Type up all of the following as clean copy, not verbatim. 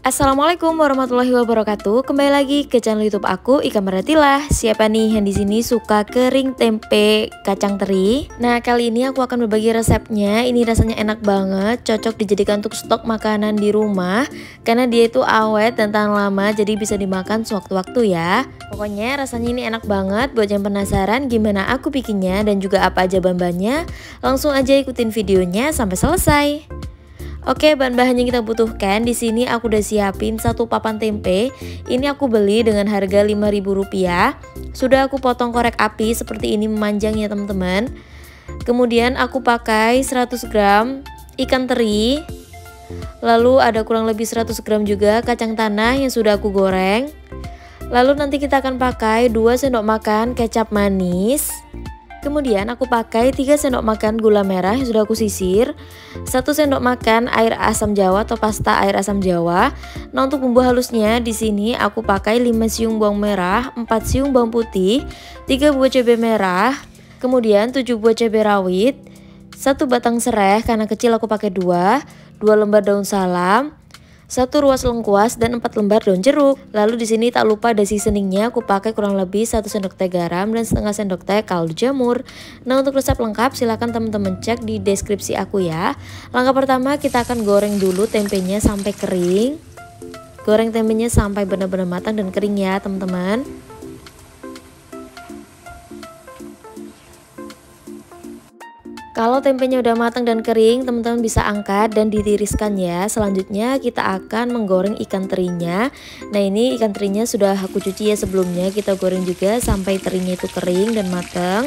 Assalamualaikum warahmatullahi wabarakatuh. Kembali lagi ke channel YouTube aku, Ika Maratilah. Siapa nih yang di sini suka kering tempe kacang teri? Nah, kali ini aku akan berbagi resepnya. Ini rasanya enak banget, cocok dijadikan untuk stok makanan di rumah karena dia itu awet dan tahan lama, jadi bisa dimakan sewaktu-waktu ya. Pokoknya rasanya ini enak banget. Buat yang penasaran gimana aku bikinnya dan juga apa aja bahan-bahannya, langsung aja ikutin videonya sampai selesai. Oke, bahan-bahan yang kita butuhkan di sini aku udah siapin satu papan tempe. Ini aku beli dengan harga Rp5.000. Sudah aku potong korek api seperti ini memanjang ya teman-teman. Kemudian aku pakai 100 gram ikan teri. Lalu ada kurang lebih 100 gram juga kacang tanah yang sudah aku goreng. Lalu nanti kita akan pakai 2 sendok makan kecap manis. Kemudian aku pakai 3 sendok makan gula merah yang sudah aku sisir, 1 sendok makan air asam jawa atau pasta air asam jawa. Nah, untuk bumbu halusnya di sini aku pakai 5 siung bawang merah, 4 siung bawang putih, 3 buah cabai merah, kemudian 7 buah cabai rawit, 1 batang serai karena kecil aku pakai 2 lembar daun salam, 1 ruas lengkuas dan 4 lembar daun jeruk. Lalu di sini tak lupa ada seasoningnya, aku pakai kurang lebih 1 sendok teh garam dan setengah sendok teh kaldu jamur. Nah, untuk resep lengkap silahkan teman-teman cek di deskripsi aku ya. Langkah pertama kita akan goreng dulu tempenya sampai kering. Goreng tempenya sampai benar-benar matang dan kering ya teman-teman. Kalau tempenya udah matang dan kering, teman-teman bisa angkat dan ditiriskan ya. Selanjutnya kita akan menggoreng ikan terinya. Nah, ini ikan terinya sudah aku cuci ya sebelumnya. Kita goreng juga sampai terinya itu kering dan matang.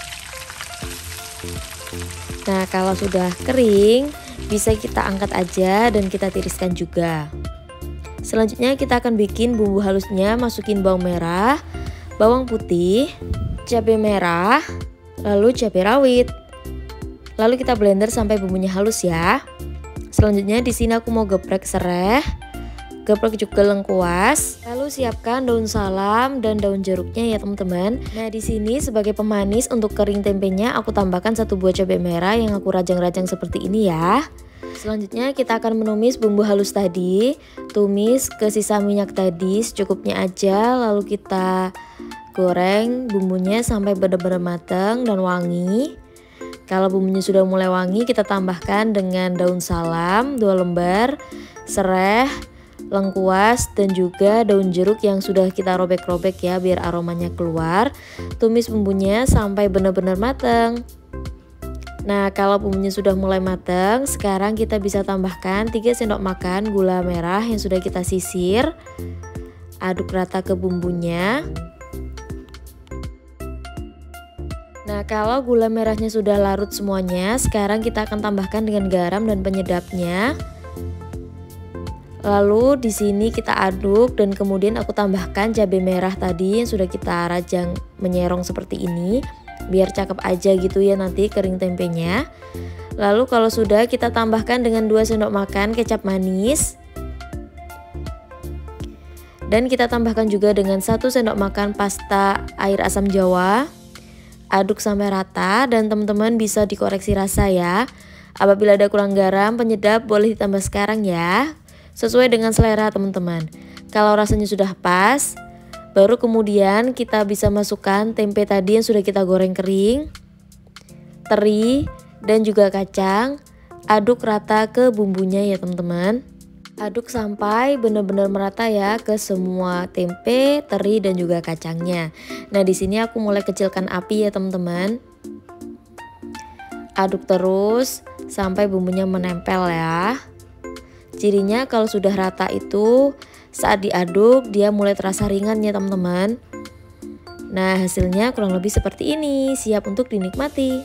Nah, kalau sudah kering, bisa kita angkat aja dan kita tiriskan juga. Selanjutnya kita akan bikin bumbu halusnya. Masukin bawang merah, bawang putih, cabai merah, lalu cabai rawit. Lalu kita blender sampai bumbunya halus ya. Selanjutnya di sini aku mau geprek serai, geprek juga lengkuas. Lalu siapkan daun salam dan daun jeruknya ya teman-teman. Nah, di sini sebagai pemanis untuk kering tempenya aku tambahkan 1 buah cabai merah yang aku rajang-rajang seperti ini ya. Selanjutnya kita akan menumis bumbu halus tadi. Tumis ke sisa minyak tadi secukupnya aja. Lalu kita goreng bumbunya sampai benar-benar matang dan wangi. Kalau bumbunya sudah mulai wangi, kita tambahkan dengan daun salam 2 lembar, serai, lengkuas, dan juga daun jeruk yang sudah kita robek-robek ya biar aromanya keluar. Tumis bumbunya sampai benar-benar matang. Nah, kalau bumbunya sudah mulai matang, sekarang kita bisa tambahkan 3 sendok makan gula merah yang sudah kita sisir. Aduk rata ke bumbunya. Nah, kalau gula merahnya sudah larut semuanya, sekarang kita akan tambahkan dengan garam dan penyedapnya. Lalu di sini kita aduk dan kemudian aku tambahkan cabai merah tadi yang sudah kita rajang menyerong seperti ini, biar cakep aja gitu ya nanti kering tempenya. Lalu kalau sudah kita tambahkan dengan 2 sendok makan kecap manis. Dan kita tambahkan juga dengan 1 sendok makan pasta air asam jawa. Aduk sampai rata dan teman-teman bisa dikoreksi rasa ya. Apabila ada kurang garam, penyedap boleh ditambah sekarang ya. Sesuai dengan selera teman-teman. Kalau rasanya sudah pas, baru kemudian kita bisa masukkan tempe tadi yang sudah kita goreng kering, teri, dan juga kacang. Aduk rata ke bumbunya ya teman-teman. Aduk sampai benar-benar merata ya ke semua tempe, teri dan juga kacangnya. Nah, di sini aku mulai kecilkan api ya teman-teman. Aduk terus sampai bumbunya menempel ya. Cirinya kalau sudah rata itu saat diaduk dia mulai terasa ringan ya teman-teman. Nah, hasilnya kurang lebih seperti ini, siap untuk dinikmati.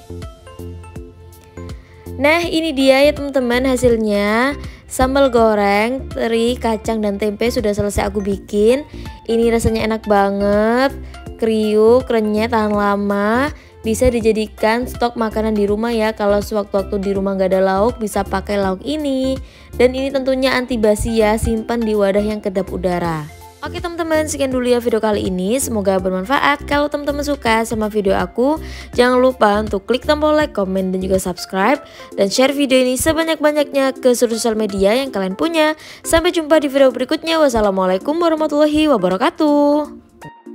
Nah, ini dia ya teman-teman hasilnya. Sambal goreng, teri, kacang, dan tempe sudah selesai aku bikin. Ini rasanya enak banget, kriuk, renyah, tahan lama. Bisa dijadikan stok makanan di rumah ya. Kalau sewaktu-waktu di rumah nggak ada lauk, bisa pakai lauk ini. Dan ini tentunya anti basi ya, simpan di wadah yang kedap udara. Oke teman-teman, sekian dulu ya video kali ini. Semoga bermanfaat. Kalau teman-teman suka sama video aku, jangan lupa untuk klik tombol like, komen, dan juga subscribe. Dan share video ini sebanyak-banyaknya ke seluruh sosial media yang kalian punya. Sampai jumpa di video berikutnya. Wassalamualaikum warahmatullahi wabarakatuh.